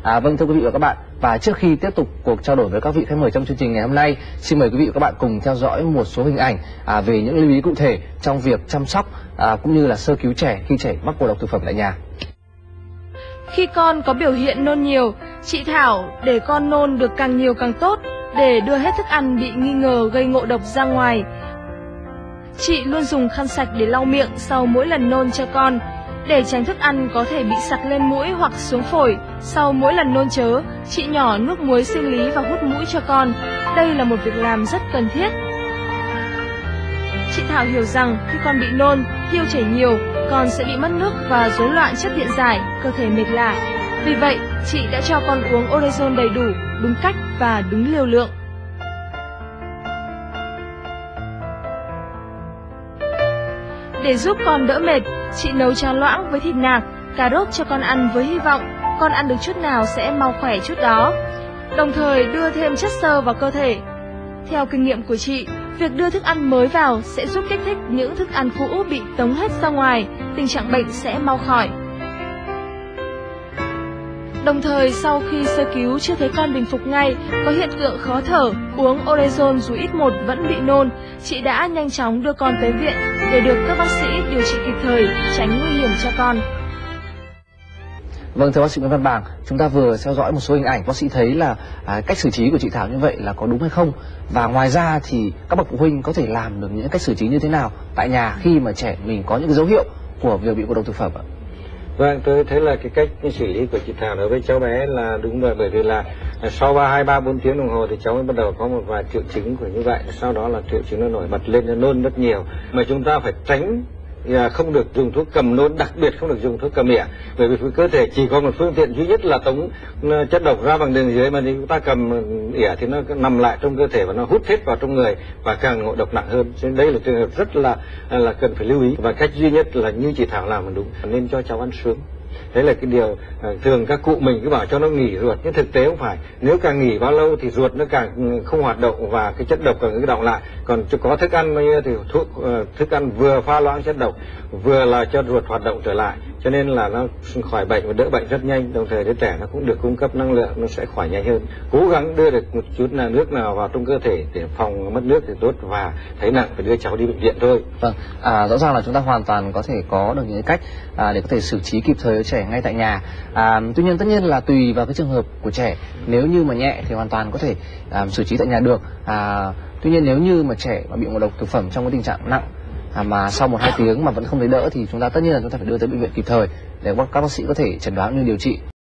Vâng, thưa quý vị và các bạn, và trước khi tiếp tục cuộc trao đổi với các vị khách mời trong chương trình ngày hôm nay, xin mời quý vị và các bạn cùng theo dõi một số hình ảnh về những lưu ý cụ thể trong việc chăm sóc cũng như là sơ cứu trẻ khi trẻ mắc ngộ độc thực phẩm tại nhà. Khi con có biểu hiện nôn nhiều, chị Thảo để con nôn được càng nhiều càng tốt để đưa hết thức ăn bị nghi ngờ gây ngộ độc ra ngoài. Chị luôn dùng khăn sạch để lau miệng sau mỗi lần nôn cho con, để tránh thức ăn có thể bị sặc lên mũi hoặc xuống phổi. Sau mỗi lần nôn chớ, chị nhỏ nước muối sinh lý và hút mũi cho con. Đây là một việc làm rất cần thiết. Chị Thảo hiểu rằng khi con bị nôn, tiêu chảy nhiều, con sẽ bị mất nước và rối loạn chất điện giải, cơ thể mệt lả. Vì vậy, chị đã cho con uống Orezon đầy đủ, đúng cách và đúng liều lượng. Để giúp con đỡ mệt, chị nấu cháo loãng với thịt nạc, cà rốt cho con ăn với hy vọng con ăn được chút nào sẽ mau khỏe chút đó, đồng thời đưa thêm chất xơ vào cơ thể. Theo kinh nghiệm của chị, việc đưa thức ăn mới vào sẽ giúp kích thích những thức ăn cũ bị tống hết ra ngoài, tình trạng bệnh sẽ mau khỏi. Đồng thời, sau khi sơ cứu chưa thấy con bình phục ngay, có hiện tượng khó thở, uống Orezon dù ít một vẫn bị nôn, chị đã nhanh chóng đưa con tới viện để được các bác sĩ điều trị kịp thời, tránh nguy hiểm cho con. Vâng, thưa bác sĩ Nguyễn Văn Bàng, chúng ta vừa theo dõi một số hình ảnh, bác sĩ thấy là cách xử trí của chị Thảo như vậy là có đúng hay không? Và ngoài ra thì các bậc phụ huynh có thể làm được những cách xử trí như thế nào tại nhà khi mà trẻ mình có những dấu hiệu của việc bị ngộ độc thực phẩm ạ? Vâng, tôi thấy là cái cách xử lý của chị Thảo đối với cháu bé là đúng rồi, bởi vì là sau 2-3-4 tiếng đồng hồ thì cháu mới bắt đầu có một vài triệu chứng của như vậy, sau đó là triệu chứng nó nổi bật lên, nó nôn rất nhiều. Mà chúng ta phải tránh không được dùng thuốc cầm nôn, đặc biệt không được dùng thuốc cầm ỉa, bởi vì cơ thể chỉ có một phương tiện duy nhất là tống chất độc ra bằng đường dưới, mà nếu chúng ta cầm ỉa thì nó nằm lại trong cơ thể và nó hút hết vào trong người và càng ngộ độc nặng hơn. Cho nên đây là trường hợp rất là cần phải lưu ý, và cách duy nhất là như chị Thảo làm là đúng, nên cho cháu ăn sớm. Đấy là cái điều thường các cụ mình cứ bảo cho nó nghỉ ruột, nhưng thực tế không phải. Nếu càng nghỉ bao lâu thì ruột nó càng không hoạt động và cái chất độc càng cứ đọng lại. Còn có thức ăn thì thức ăn vừa pha loãng chất độc, vừa là cho ruột hoạt động trở lại, cho nên là nó khỏi bệnh và đỡ bệnh rất nhanh. Đồng thời đứa trẻ nó cũng được cung cấp năng lượng, nó sẽ khỏi nhanh hơn. Cố gắng đưa được một chút nước nào vào trong cơ thể để phòng mất nước thì tốt, và thấy nặng phải đưa cháu đi bệnh viện thôi. Vâng, rõ ràng là chúng ta hoàn toàn có thể có được những cách để có thể xử trí kịp thời cho trẻ ngay tại nhà. Tuy nhiên tất nhiên là tùy vào cái trường hợp của trẻ. Nếu như mà nhẹ thì hoàn toàn có thể xử trí tại nhà được. Tuy nhiên nếu như mà trẻ mà bị ngộ độc thực phẩm trong cái tình trạng nặng mà sau 1-2 tiếng mà vẫn không thấy đỡ thì tất nhiên là chúng ta phải đưa tới bệnh viện kịp thời để các bác sĩ có thể chẩn đoán như điều trị.